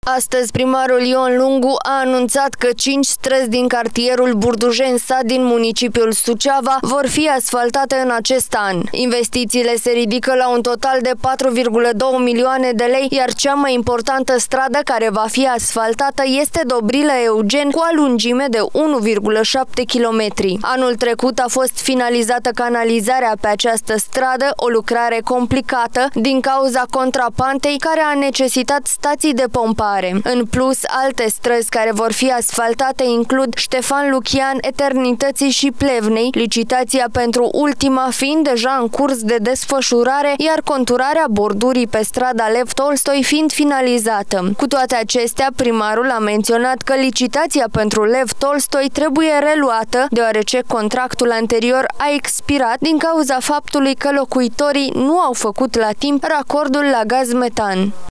Astăzi, primarul Ion Lungu a anunțat că 5 străzi din cartierul Burdujeni-Sat din municipiul Suceava vor fi asfaltate în acest an. Investițiile se ridică la un total de 4,2 milioane de lei, iar cea mai importantă stradă care va fi asfaltată este Dobrilă-Eugen, cu o lungime de 1,7 km. Anul trecut a fost finalizată canalizarea pe această stradă, o lucrare complicată din cauza contrapantei care a necesitat stații de pompare. În plus, alte străzi care vor fi asfaltate includ Ștefan Lucian, Eternității și Plevnei, licitația pentru ultima fiind deja în curs de desfășurare, iar conturarea bordurii pe strada Lev Tolstoi fiind finalizată. Cu toate acestea, primarul a menționat că licitația pentru Lev Tolstoi trebuie reluată, deoarece contractul anterior a expirat din cauza faptului că locuitorii nu au făcut la timp racordul la gaz metan.